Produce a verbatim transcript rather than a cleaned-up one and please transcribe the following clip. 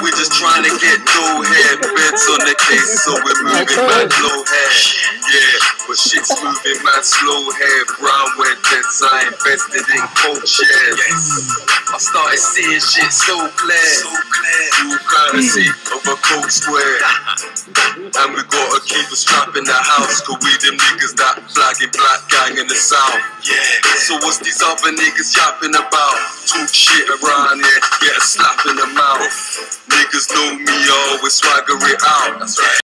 we just trying to get no head. Beds on the case, so we're moving mad low hair. Yeah, but shit's moving mad slow hair. Brown went dead, so I invested in cold shares. I started seeing shit so clear, so clear. Through courtesy of a cold square. And we gotta keep a strap in the house, cause we them niggas that flagging black gang in the south. Yeah. So what's these other niggas yapping about? Talk shit around here, get a slap in the mouth. Niggas know me, I always swagger it out. That's right.